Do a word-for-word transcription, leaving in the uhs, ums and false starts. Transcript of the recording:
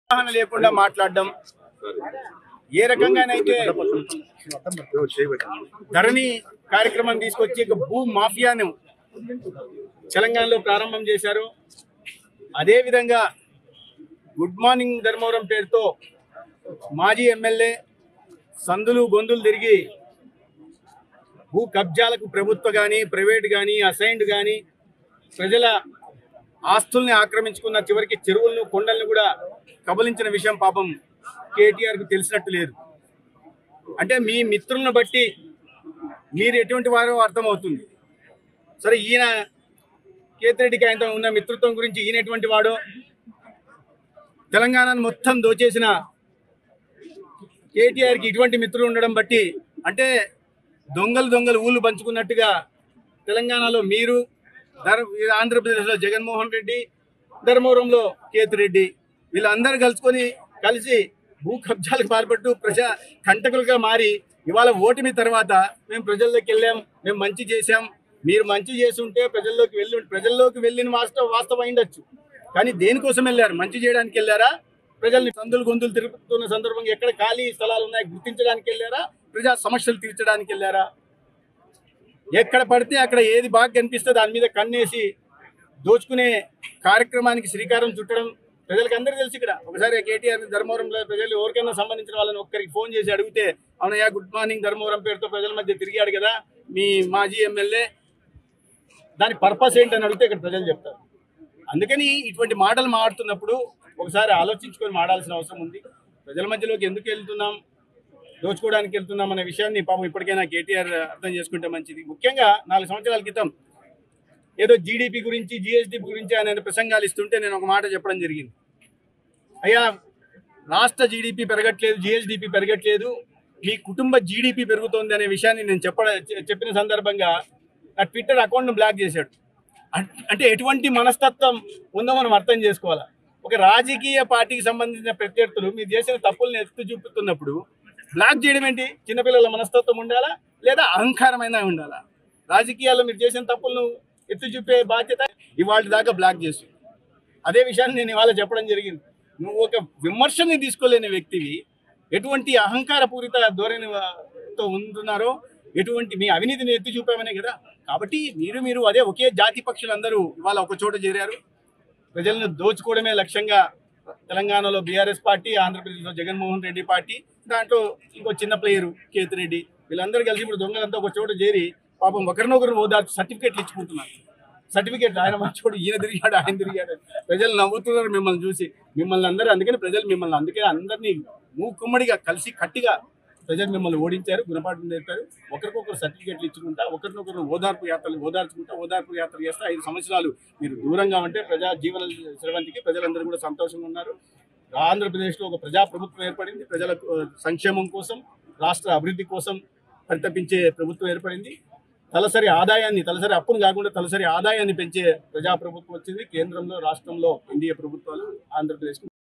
అవగాహన లేకుండా మాట్లాడడం, ఏ రకంగానైతే ధరణి కార్యక్రమం తీసుకొచ్చి భూ మాఫియాను తెలంగాణలో ప్రారంభం చేశారు, అదేవిధంగా గుడ్ మార్నింగ్ ధర్మవరం పేరుతో మాజీ ఎమ్మెల్యే సందులు గొంతులు తిరిగి భూ కబ్జాలకు ప్రభుత్వ కానీ ప్రైవేట్ కానీ అసైన్డ్ కానీ ప్రజల ఆస్తుల్ని ఆక్రమించుకున్న, చివరికి చెరువులను కొండలను కూడా కబలించిన విషయం పాపం కేటీఆర్కు తెలిసినట్టు లేదు. అంటే మీ మిత్రులను బట్టి మీరు ఎటువంటి వారో అర్థమవుతుంది. సరే, ఈయన కేతిరెడ్డికి ఆయనతో ఉన్న మిత్రత్వం గురించి ఈయన ఎటువంటి వాడో, తెలంగాణను మొత్తం దోచేసిన కేటీఆర్కి ఇటువంటి మిత్రులు ఉండడం బట్టి, అంటే దొంగలు దొంగలు ఊళ్ళు పంచుకున్నట్టుగా తెలంగాణలో మీరు, ఆంధ్రప్రదేశ్లో జగన్మోహన్ రెడ్డి, ధర్మవరంలో కేతిరెడ్డి వీళ్ళందరూ కలుసుకొని కలిసి భూ కబ్జాలకు పాల్పట్టు ప్రజా కంటకులుగా మారి ఇవాళ ఓటమి తర్వాత మేము ప్రజల్లోకి వెళ్ళాం, మేము మంచి చేశాం, మీరు మంచి చేసి ఉంటే ప్రజల్లోకి వెళ్ళి ప్రజల్లోకి వెళ్ళిన వాస్తవ వాస్తవం అయిండొచ్చు, కానీ దేనికోసం వెళ్ళారు? మంచి చేయడానికి వెళ్ళారా? ప్రజల్ని సందులు గొంతులు తిరుగుతున్న సందర్భంగా ఎక్కడ ఖాళీ స్థలాలు ఉన్నాయి గుర్తించడానికి వెళ్ళారా? ప్రజా సమస్యలు తీర్చడానికి వెళ్ళారా? ఎక్కడ పడితే అక్కడ ఏది బాగా కనిపిస్తే దాని మీద కన్నేసి దోచుకునే కార్యక్రమానికి శ్రీకారం చుట్టడం ప్రజలకు అందరికీ తెలుసు. ఇక్కడ ఒకసారి కేటీఆర్ ధర్మవరంలో ప్రజలు ఎవరికైనా సంబంధించిన వాళ్ళని ఒక్కరికి ఫోన్ చేసి అడిగితే, అవునయ్యా గుడ్ మార్నింగ్ ధర్మవరం పేరుతో ప్రజల మధ్య తిరిగాడు కదా మీ మాజీ ఎమ్మెల్యే, దాని పర్పస్ ఏంటని అడిగితే ఇక్కడ ప్రజలు చెప్తారు. అందుకని ఇటువంటి మాటలు మాట్లాడుతున్నప్పుడు ఒకసారి ఆలోచించుకొని మాట్లాడాల్సిన అవసరం ఉంది. ప్రజల మధ్యలోకి ఎందుకు వెళ్తున్నాం, దోచుకోవడానికి వెళ్తున్నాం అనే విషయాన్ని పాపం ఇప్పటికైనా కేటీఆర్ అర్థం చేసుకుంటే మంచిది. ముఖ్యంగా నాలుగు సంవత్సరాల క్రితం ఏదో జీడిపి గురించి జిఎస్డిపి గురించి ఆయన ప్రసంగాలు ఇస్తుంటే నేను ఒక మాట చెప్పడం జరిగింది. అయ్యా, రాష్ట్ర జీడిపి పెరగట్లేదు, జిఎస్డిపి పెరగట్లేదు, మీ కుటుంబ జీడిపి పెరుగుతోంది అనే విషయాన్ని నేను చెప్ప చెప్పిన సందర్భంగా నా ట్విట్టర్ అకౌంట్ను బ్లాక్ చేశాడు. అంటే ఎటువంటి మనస్తత్వం ఉందో మనం అర్థం చేసుకోవాలి. ఒక రాజకీయ పార్టీకి సంబంధించిన ప్రత్యర్థులు మీరు చేసిన తప్పుల్ని ఎత్తు చూపుతున్నప్పుడు బ్లాక్ చేయడం ఏంటి? చిన్నపిల్లల మనస్తత్వం ఉండాలా లేదా అహంకారమైన ఉండాలా? రాజకీయాల్లో మీరు చేసిన తప్పులను ఎత్తు చూపే బాధ్యత ఇవాళ దాకా బ్లాక్ చేసి, అదే విషయాన్ని నేను ఇవాళ చెప్పడం జరిగింది. నువ్వు ఒక విమర్శని తీసుకోలేని వ్యక్తివి, ఎటువంటి అహంకార పూరిత ధోరణితో ఉంటున్నారో, ఎటువంటి మీ అవినీతిని ఎత్తి చూపామనే కదా. కాబట్టి మీరు మీరు అదే ఒకే జాతి పక్షులందరూ ఇవాళ ఒక చోట చేరారు. ప్రజలను దోచుకోవడమే లక్ష్యంగా తెలంగాణలో బీఆర్ఎస్ పార్టీ, ఆంధ్రప్రదేశ్లో జగన్మోహన్ రెడ్డి పార్టీ, దాంట్లో ఇంకో చిన్న ప్లేయరు కేతిరెడ్డి, వీళ్ళందరూ కలిసి ఇప్పుడు దొంగలంతా ఒక చోట చేరి పాపం ఒకరినొకరు ఓదార్చు సర్టిఫికేట్లు ఇచ్చుకుంటున్నారు. సర్టిఫికేట్ ఆయన మంచోడు, ఈయన తిరిగాడు, ఆయన తిరిగాడు, ప్రజలు నవ్వుతున్నారు మిమ్మల్ని చూసి. మిమ్మల్ని అందరూ అందుకని ప్రజలు మిమ్మల్ని అందుకే అందరినీ మూకుమ్మడిగా కలిసి కట్టిగా ప్రజలు మిమ్మల్ని ఓడించారు, గుణపాఠం నేర్పారు. ఒకరికొకరు సర్టిఫికేట్లు ఇచ్చుకుంటా, ఒకరినొకరు ఓదార్పు యాత్రలు ఓదార్చుకుంటా ఓదార్పు యాత్ర చేస్తే ఐదు సంవత్సరాలు మీరు దూరంగా ఉంటే ప్రజా జీవన స్రవంతికి ప్రజలందరూ కూడా సంతోషంగా ఉన్నారు. ఆంధ్రప్రదేశ్లో ఒక ప్రజాప్రభుత్వం ఏర్పడింది. ప్రజల సంక్షేమం కోసం, రాష్ట్ర అభివృద్ధి కోసం పరితపించే ప్రభుత్వం ఏర్పడింది. తలసరి ఆదాయాన్ని, తలసరి అప్పును కాకుండా తలసరి ఆదాయాన్ని పెంచే ప్రజాప్రభుత్వం వచ్చింది. కేంద్రంలో రాష్ట్రంలో ఎన్డీఏ ప్రభుత్వాలు ఆంధ్రప్రదేశ్